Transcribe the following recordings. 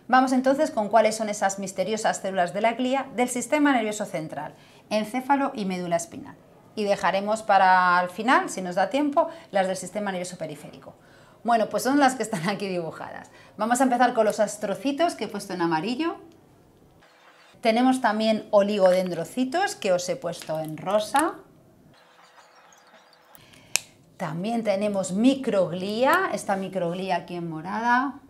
Vamos entonces con cuáles son esas misteriosas células de la glía del sistema nervioso central, encéfalo y médula espinal. Y dejaremos para el final, si nos da tiempo, las del sistema nervioso periférico. Bueno, pues son las que están aquí dibujadas. Vamos a empezar con los astrocitos que he puesto en amarillo. Tenemos también oligodendrocitos que os he puesto en rosa. También tenemos microglía, esta microglía aquí en morada.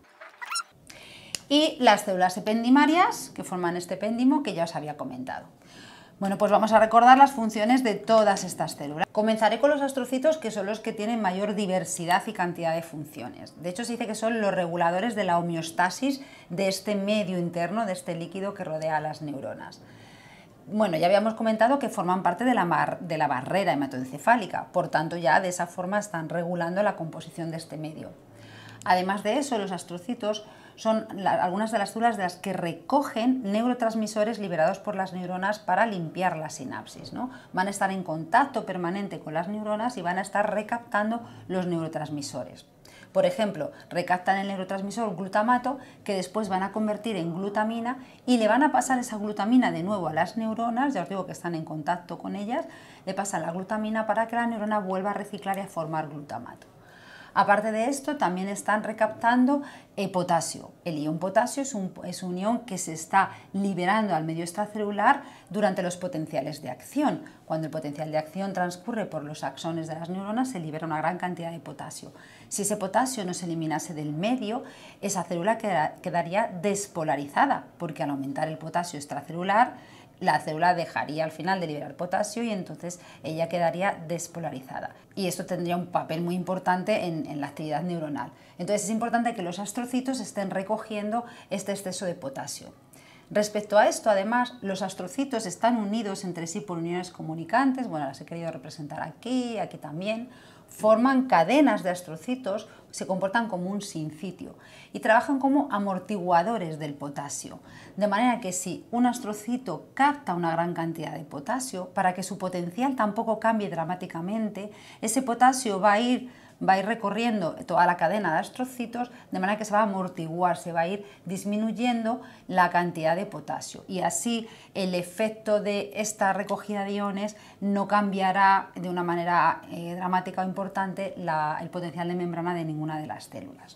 Y las células ependimarias que forman este epéndimo que ya os había comentado. Bueno, pues vamos a recordar las funciones de todas estas células. Comenzaré con los astrocitos, que son los que tienen mayor diversidad y cantidad de funciones. De hecho, se dice que son los reguladores de la homeostasis de este medio interno, de este líquido que rodea a las neuronas. Bueno, ya habíamos comentado que forman parte de la barrera hematoencefálica, por tanto ya de esa forma están regulando la composición de este medio. Además de eso, los astrocitos son algunas de las células de las que recogen neurotransmisores liberados por las neuronas para limpiar la sinapsis, ¿no? Van a estar en contacto permanente con las neuronas y van a estar recaptando los neurotransmisores. Por ejemplo, recaptan el neurotransmisor glutamato, que después van a convertir en glutamina y le van a pasar esa glutamina de nuevo a las neuronas, ya os digo que están en contacto con ellas, le pasan la glutamina para que la neurona vuelva a reciclar y a formar glutamato. Aparte de esto, también están recaptando potasio. El ion potasio es un ion que se está liberando al medio extracelular durante los potenciales de acción. Cuando el potencial de acción transcurre por los axones de las neuronas, se libera una gran cantidad de potasio. Si ese potasio no se eliminase del medio, esa célula quedaría despolarizada, porque al aumentar el potasio extracelular, la célula dejaría al final de liberar potasio y entonces ella quedaría despolarizada. Y esto tendría un papel muy importante en la actividad neuronal. Entonces es importante que los astrocitos estén recogiendo este exceso de potasio. Respecto a esto, además, los astrocitos están unidos entre sí por uniones comunicantes, bueno, las he querido representar aquí, aquí también, forman cadenas de astrocitos, se comportan como un sincitio y trabajan como amortiguadores del potasio, de manera que si un astrocito capta una gran cantidad de potasio, para que su potencial tampoco cambie dramáticamente, ese potasio va a ir recorriendo toda la cadena de astrocitos, de manera que se va a amortiguar, se va a ir disminuyendo la cantidad de potasio y así el efecto de esta recogida de iones no cambiará de una manera dramática o importante el potencial de membrana de ninguna de las células.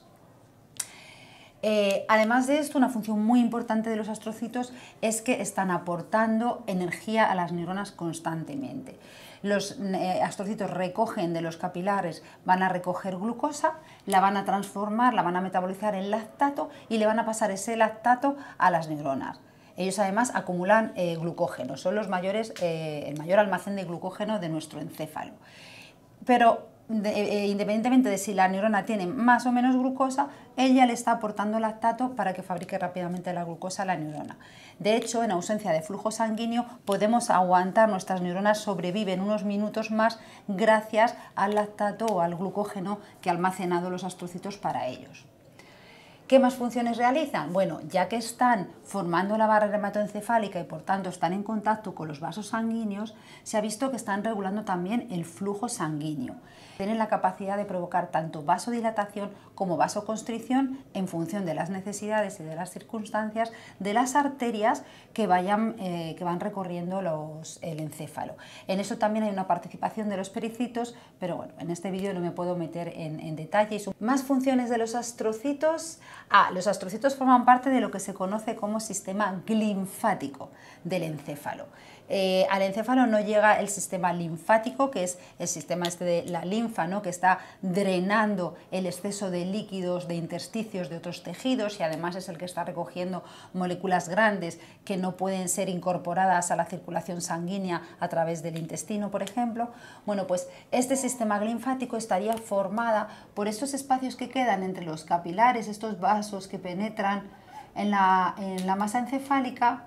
Además de esto, una función muy importante de los astrocitos es que están aportando energía a las neuronas constantemente. Los astrocitos recogen de los capilares, van a recoger glucosa, la van a transformar, la van a metabolizar en lactato y le van a pasar ese lactato a las neuronas. Ellos además acumulan glucógeno, son el mayor almacén de glucógeno de nuestro encéfalo. Pero independientemente de si la neurona tiene más o menos glucosa, ella le está aportando lactato para que fabrique rápidamente la glucosa a la neurona. De hecho, en ausencia de flujo sanguíneo podemos aguantar, nuestras neuronas sobreviven unos minutos más gracias al lactato o al glucógeno que ha almacenado los astrocitos para ellos. ¿Qué más funciones realizan? Bueno, ya que están formando la barrera hematoencefálica y por tanto están en contacto con los vasos sanguíneos, se ha visto que están regulando también el flujo sanguíneo. Tienen la capacidad de provocar tanto vasodilatación como vasoconstricción en función de las necesidades y de las circunstancias de las arterias que van recorriendo el encéfalo. En eso también hay una participación de los pericitos, pero bueno, en este vídeo no me puedo meter en detalles. Más funciones de los astrocitos. Los astrocitos forman parte de lo que se conoce como sistema linfático del encéfalo. Al encéfalo no llega el sistema linfático, que es el sistema de la linfa, ¿no?, que está drenando el exceso de líquidos de intersticios de otros tejidos y además es el que está recogiendo moléculas grandes que no pueden ser incorporadas a la circulación sanguínea a través del intestino, por ejemplo. Bueno, pues este sistema linfático estaría formada por estos espacios que quedan entre los capilares, estos vasos que penetran en la masa encefálica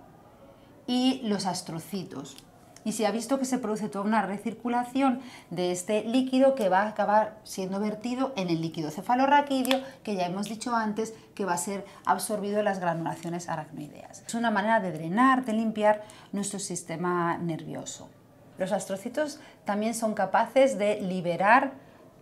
y los astrocitos. Y se ha visto que se produce toda una recirculación de este líquido que va a acabar siendo vertido en el líquido cefalorraquídeo, que ya hemos dicho antes que va a ser absorbido en las granulaciones aracnoideas. Es una manera de drenar, de limpiar nuestro sistema nervioso. Los astrocitos también son capaces de liberar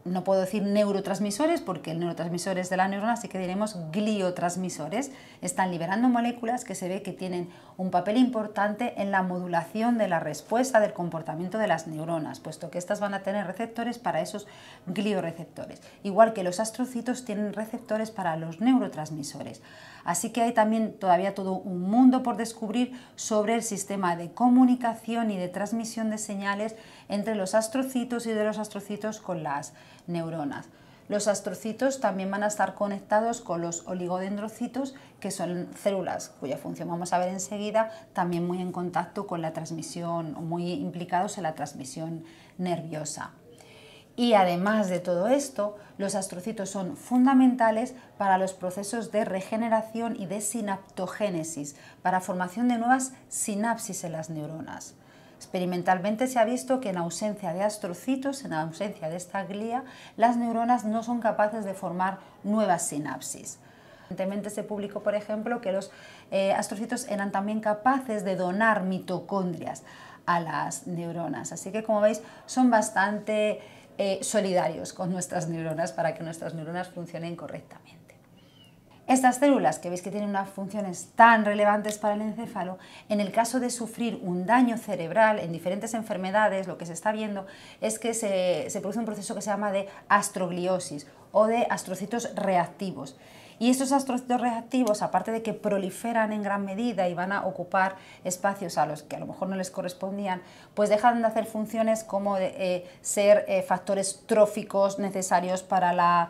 no puedo decir neurotransmisores porque el neurotransmisor es de la neurona, así que diremos gliotransmisores. Están liberando moléculas que se ve que tienen un papel importante en la modulación de la respuesta del comportamiento de las neuronas, puesto que estas van a tener receptores para esos glioreceptores, igual que los astrocitos tienen receptores para los neurotransmisores. Así que hay también todavía todo un mundo por descubrir sobre el sistema de comunicación y de transmisión de señales entre los astrocitos y de los astrocitos con las neuronas. Los astrocitos también van a estar conectados con los oligodendrocitos, que son células cuya función vamos a ver enseguida, también muy en contacto con la transmisión, muy implicados en la transmisión nerviosa. Y además de todo esto, los astrocitos son fundamentales para los procesos de regeneración y de sinaptogénesis, para formación de nuevas sinapsis en las neuronas. Experimentalmente se ha visto que en ausencia de astrocitos, en ausencia de esta glía, las neuronas no son capaces de formar nuevas sinapsis. Recientemente se publicó, por ejemplo, que los astrocitos eran también capaces de donar mitocondrias a las neuronas. Así que, como veis, son bastante solidarios con nuestras neuronas para que nuestras neuronas funcionen correctamente. Estas células, que veis que tienen unas funciones tan relevantes para el encéfalo, en el caso de sufrir un daño cerebral en diferentes enfermedades, lo que se está viendo es que se produce un proceso que se llama de astrogliosis o de astrocitos reactivos. Y estos astrocitos reactivos, aparte de que proliferan en gran medida y van a ocupar espacios a los que a lo mejor no les correspondían, pues dejan de hacer funciones como ser factores tróficos necesarios para la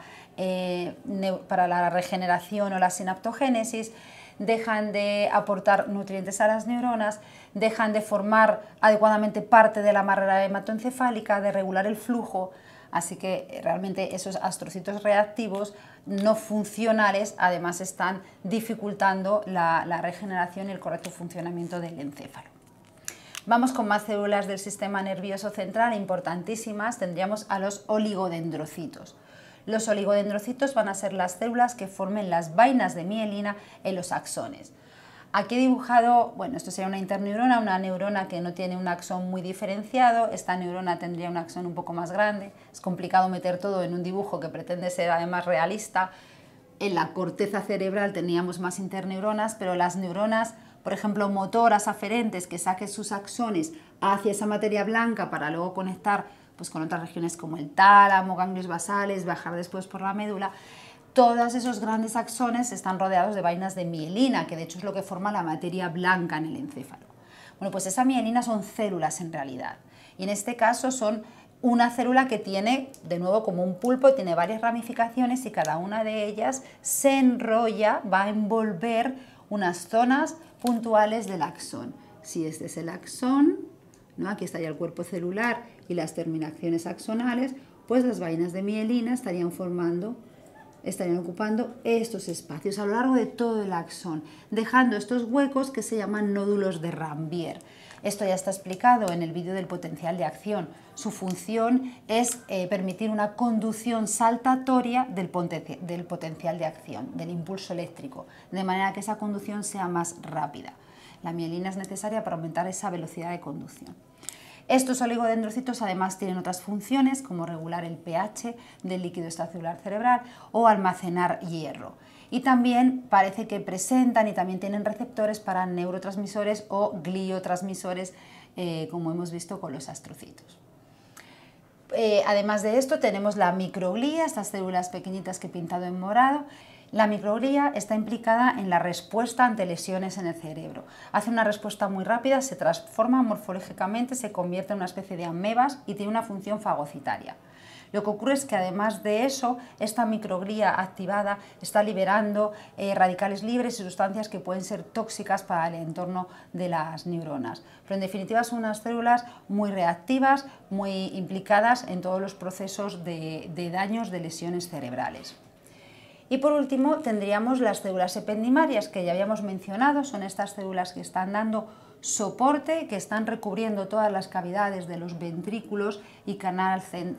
regeneración o la sinaptogénesis, dejan de aportar nutrientes a las neuronas, dejan de formar adecuadamente parte de la barrera hematoencefálica, de regular el flujo. Así que realmente esos astrocitos reactivos no funcionales además están dificultando la regeneración y el correcto funcionamiento del encéfalo. Vamos con más células del sistema nervioso central importantísimas. Tendríamos a los oligodendrocitos. Los oligodendrocitos van a ser las células que formen las vainas de mielina en los axones. Aquí he dibujado, bueno, esto sería una interneurona, una neurona que no tiene un axón muy diferenciado. Esta neurona tendría un axón un poco más grande. Es complicado meter todo en un dibujo que pretende ser además realista. En la corteza cerebral teníamos más interneuronas, pero las neuronas, por ejemplo, motoras aferentes que saquen sus axones hacia esa materia blanca para luego conectar pues, con otras regiones como el tálamo, ganglios basales, bajar después por la médula. Todos esos grandes axones están rodeados de vainas de mielina, que de hecho es lo que forma la materia blanca en el encéfalo. Bueno, pues esa mielina son células en realidad, y en este caso son una célula que tiene, de nuevo como un pulpo, tiene varias ramificaciones y cada una de ellas se enrolla, va a envolver unas zonas puntuales del axón. Si este es el axón, ¿no? Aquí estaría el cuerpo celular y las terminaciones axonales, pues las vainas de mielina estarían ocupando estos espacios a lo largo de todo el axón, dejando estos huecos que se llaman nódulos de Ranvier. Esto ya está explicado en el vídeo del potencial de acción. Su función es permitir una conducción saltatoria del potencial de acción, del impulso eléctrico, de manera que esa conducción sea más rápida. La mielina es necesaria para aumentar esa velocidad de conducción. Estos oligodendrocitos además tienen otras funciones como regular el pH del líquido extracelular cerebral o almacenar hierro. Y también parece que presentan y también tienen receptores para neurotransmisores o gliotransmisores, como hemos visto con los astrocitos. Además de esto tenemos la microglía, estas células pequeñitas que he pintado en morado. La microglía está implicada en la respuesta ante lesiones en el cerebro. Hace una respuesta muy rápida, se transforma morfológicamente, se convierte en una especie de amebas y tiene una función fagocitaria. Lo que ocurre es que además de eso, esta microglía activada está liberando radicales libres y sustancias que pueden ser tóxicas para el entorno de las neuronas. Pero en definitiva son unas células muy reactivas, muy implicadas en todos los procesos de daños de lesiones cerebrales. Y por último tendríamos las células ependimarias que ya habíamos mencionado, son estas células que están dando soporte, que están recubriendo todas las cavidades de los ventrículos y canal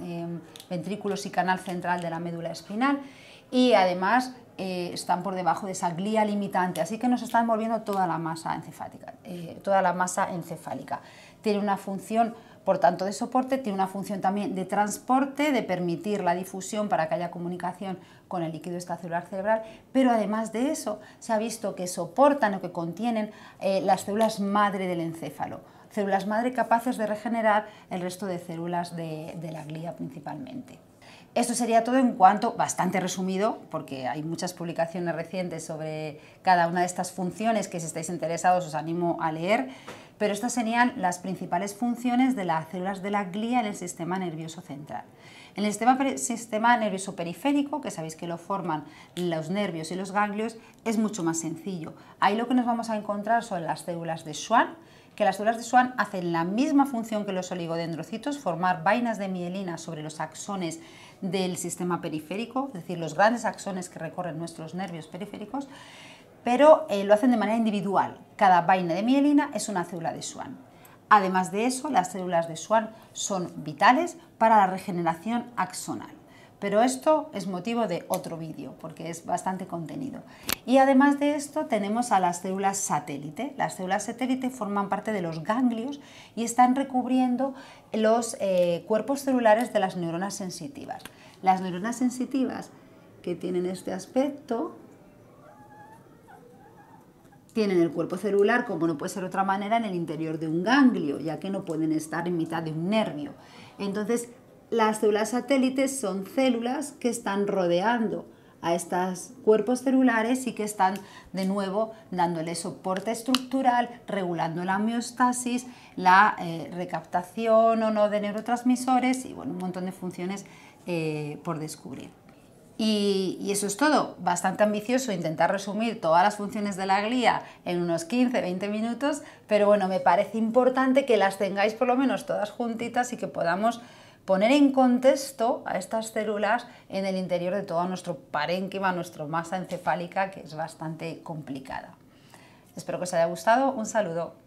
central de la médula espinal y además están por debajo de esa glía limitante, así que nos están envolviendo toda la masa encefálica. Tiene una función Por tanto, de soporte, tiene una función también de transporte, de permitir la difusión para que haya comunicación con el líquido extracelular cerebral, pero además de eso, se ha visto que soportan o que contienen las células madre del encéfalo, células madre capaces de regenerar el resto de células de la glía principalmente. Esto sería todo en cuanto, bastante resumido, porque hay muchas publicaciones recientes sobre cada una de estas funciones que si estáis interesados os animo a leer, pero estas serían las principales funciones de las células de la glía en el sistema nervioso central. En el sistema nervioso periférico, que sabéis que lo forman los nervios y los ganglios, es mucho más sencillo. Ahí lo que nos vamos a encontrar son las células de Schwann, que las células de Schwann hacen la misma función que los oligodendrocitos, formar vainas de mielina sobre los axones del sistema periférico, es decir, los grandes axones que recorren nuestros nervios periféricos, pero lo hacen de manera individual. Cada vaina de mielina es una célula de Schwann. Además de eso, las células de Schwann son vitales para la regeneración axonal. Pero esto es motivo de otro vídeo, porque es bastante contenido. Y además de esto tenemos a las células satélite. Las células satélite forman parte de los ganglios y están recubriendo los cuerpos celulares de las neuronas sensitivas. Las neuronas sensitivas que tienen este aspecto tienen el cuerpo celular, como no puede ser de otra manera, en el interior de un ganglio, ya que no pueden estar en mitad de un nervio. Entonces, las células satélites son células que están rodeando a estos cuerpos celulares y que están de nuevo dándole soporte estructural, regulando la homeostasis, la recaptación o no de neurotransmisores y bueno, un montón de funciones por descubrir. Y eso es todo, bastante ambicioso intentar resumir todas las funciones de la glía en unos 15-20 minutos, pero bueno, me parece importante que las tengáis por lo menos todas juntitas y que podamos poner en contexto a estas células en el interior de todo nuestro parénquima, nuestra masa encefálica, que es bastante complicada. Espero que os haya gustado, un saludo.